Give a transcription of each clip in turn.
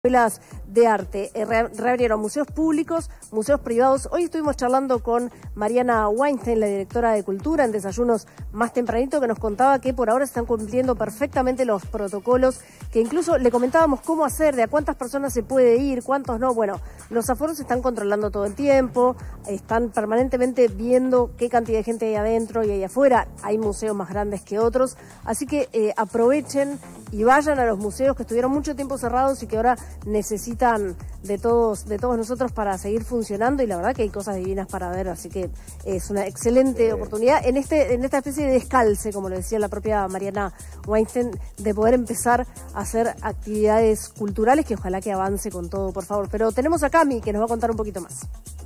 Escuelas de arte, reabrieron museos públicos, museos privados. Hoy estuvimos charlando con Mariana Weinstein, la directora de Cultura, en Desayunos más tempranito, que nos contaba que por ahora se están cumpliendo perfectamente los protocolos, que incluso le comentábamos cómo hacer, de a cuántas personas se puede ir, cuántos no. Bueno, los aforos se están controlando todo el tiempo, están permanentemente viendo qué cantidad de gente hay adentro y hay afuera. Hay museos más grandes que otros, así que aprovechen y vayan a los museos que estuvieron mucho tiempo cerrados y que ahora necesitan de todos nosotros para seguir funcionando, y la verdad que hay cosas divinas para ver, así que es una excelente oportunidad en esta especie de descalce, como lo decía la propia Mariana Weinstein, de poder empezar a hacer actividades culturales, que ojalá que avance con todo, por favor. Pero tenemos a Cami, que nos va a contar un poquito más.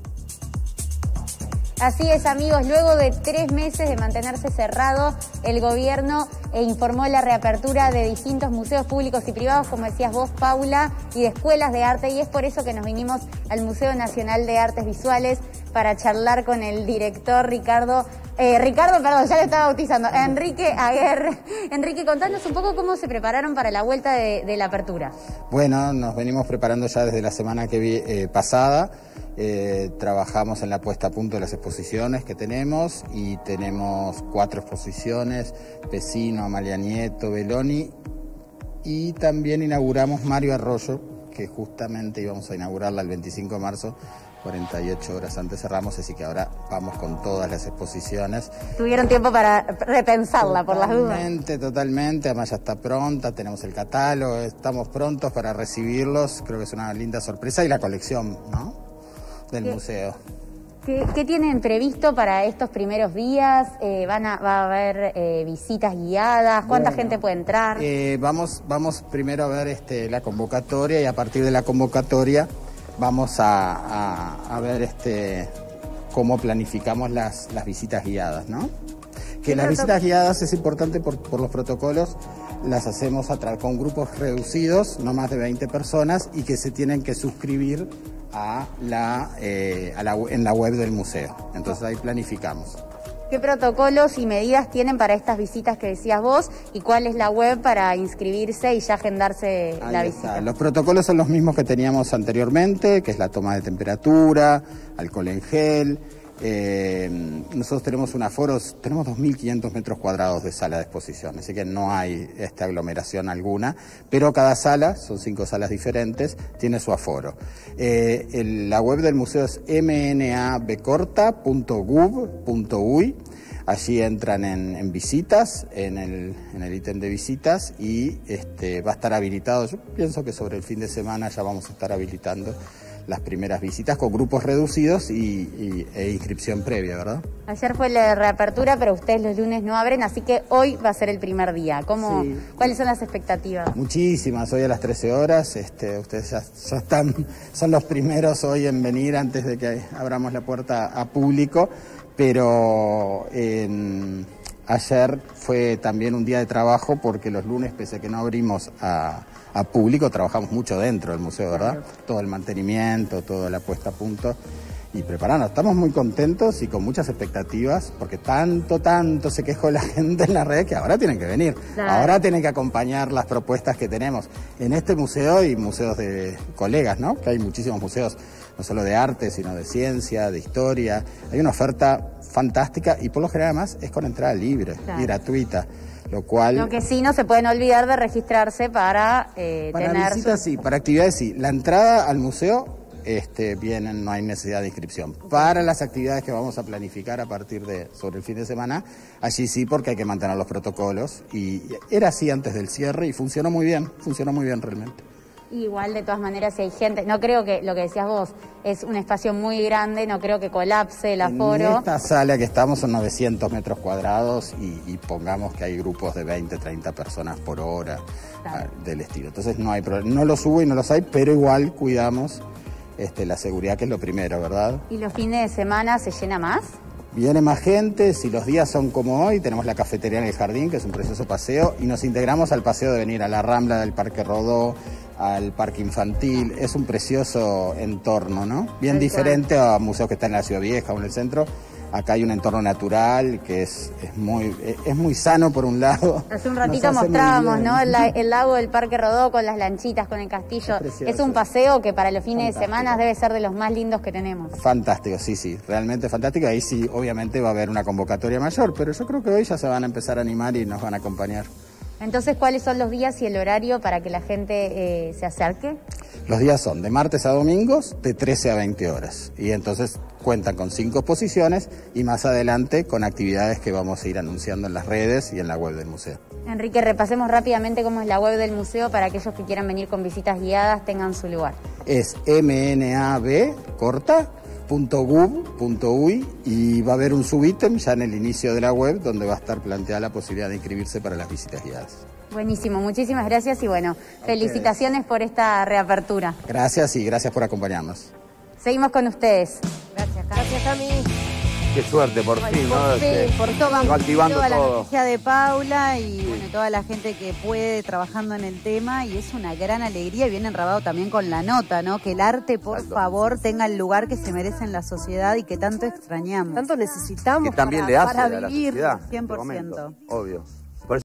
Así es, amigos, luego de 3 meses de mantenerse cerrado, el gobierno informó la reapertura de distintos museos públicos y privados, como decías vos, Paula, y de escuelas de arte, y es por eso que nos vinimos al Museo Nacional de Artes Visuales para charlar con el director Ricardo, ya lo estaba bautizando, Enrique Aguer. Enrique, contanos un poco cómo se prepararon para la vuelta de la apertura. Bueno, nos venimos preparando ya desde la semana pasada. Trabajamos en la puesta a punto de las exposiciones que tenemos, y tenemos 4 exposiciones: Pesino, Amalia Nieto, Belloni, y también inauguramos Mario Arroyo, que justamente íbamos a inaugurarla el 25 de marzo, 48 horas antes cerramos, así que ahora vamos con todas las exposiciones. ¿Tuvieron tiempo para repensarla por las dudas? Totalmente, además ya está pronta, tenemos el catálogo, estamos prontos para recibirlos, creo que es una linda sorpresa, y la colección, ¿no?, del museo. ¿Qué tienen previsto para estos primeros días? ¿Va a haber visitas guiadas? ¿Cuánta gente puede entrar? Vamos primero a ver la convocatoria, y a partir de la convocatoria vamos a ver cómo planificamos las visitas guiadas, ¿no? Que las visitas guiadas es importante por los protocolos. Las hacemos con grupos reducidos, no más de 20 personas, y que se tienen que suscribir en la web del museo. Entonces ahí planificamos. ¿Qué protocolos y medidas tienen para estas visitas que decías vos? ¿Y cuál es la web para inscribirse y ya agendarse la visita? Los protocolos son los mismos que teníamos anteriormente, que es la toma de temperatura, alcohol en gel. Nosotros tenemos un aforo, tenemos 2.500 metros cuadrados de sala de exposición, así que no hay aglomeración alguna, pero cada sala, son 5 salas diferentes, tiene su aforo. La web del museo es mnabcorta.gov.uy. Allí entran en visitas, en el ítem de visitas, y va a estar habilitado. Yo pienso que sobre el fin de semana ya vamos a estar habilitando las primeras visitas con grupos reducidos e inscripción previa, ¿verdad? Ayer fue la reapertura, pero ustedes los lunes no abren, así que hoy va a ser el primer día. Sí. ¿Cuáles son las expectativas? Muchísimas, hoy a las 13 horas. Ustedes ya son los primeros hoy en venir antes de que abramos la puerta a público, pero ayer fue también un día de trabajo, porque los lunes, pese a que no abrimos a público, trabajamos mucho dentro del museo, ¿verdad? Todo el mantenimiento, toda la puesta a punto y preparando. Estamos muy contentos y con muchas expectativas, porque tanto se quejó la gente en la red que ahora tienen que venir. Claro. Ahora tienen que acompañar las propuestas que tenemos en este museo y museos de colegas, ¿no? Que hay muchísimos museos, no solo de arte, sino de ciencia, de historia. Hay una oferta fantástica, y por lo general además es con entrada libre, claro, y gratuita. Lo que sí, no se pueden olvidar de registrarse para visitas, sí, para actividades sí. La entrada al museo no hay necesidad de inscripción. Para las actividades que vamos a planificar a partir sobre el fin de semana, allí sí, porque hay que mantener los protocolos, y era así antes del cierre y funcionó muy bien realmente. Igual, de todas maneras, si hay gente, no creo que, lo que decías vos, es un espacio muy grande, no creo que colapse el aforo. En esta sala que estamos son 900 metros cuadrados, y pongamos que hay grupos de 20, 30 personas por hora, claro, del estilo. Entonces no hay problema, no los hubo y no los hay, pero igual cuidamos la seguridad, que es lo primero, ¿verdad? ¿Y los fines de semana se llena más? Viene más gente, si los días son como hoy, tenemos la cafetería en el jardín, que es un precioso paseo, y nos integramos al paseo de venir a la Rambla del Parque Rodó, al parque infantil. Es un precioso entorno, ¿no? Bien diferente a museos que están en la Ciudad Vieja o en el centro. Acá hay un entorno natural que es muy sano por un lado. Hace un ratito mostrábamos, ¿no? El lago del Parque Rodó con las lanchitas, con el castillo. Es un paseo que para los fines de semana debe ser de los más lindos que tenemos. Fantástico, sí, realmente fantástico. Ahí sí, obviamente va a haber una convocatoria mayor, pero yo creo que hoy ya se van a empezar a animar y nos van a acompañar. Entonces, ¿cuáles son los días y el horario para que la gente se acerque? Los días son de martes a domingos, de 13 a 20 horas. Y entonces cuentan con 5 exposiciones y más adelante con actividades que vamos a ir anunciando en las redes y en la web del museo. Enrique, repasemos rápidamente cómo es la web del museo para aquellos que quieran venir con visitas guiadas tengan su lugar. Es mnab.gov.uy y va a haber un subítem ya en el inicio de la web donde va a estar planteada la posibilidad de inscribirse para las visitas guiadas. Buenísimo, muchísimas gracias y bueno, felicitaciones por esta reapertura. Gracias y gracias por acompañarnos. Seguimos con ustedes. Gracias, Cami. Gracias, Cami. Qué suerte, por fin, ¿no? Por todo, va activando toda la todo. energía de Paula y bueno, toda la gente que puede trabajando en el tema, y es una gran alegría y viene enrabado también con la nota, ¿no? Que el arte, por favor, tenga el lugar que se merece en la sociedad y que tanto extrañamos. Tanto necesitamos Que también le hace para a la vivir sociedad, 100%. en este momento, obvio.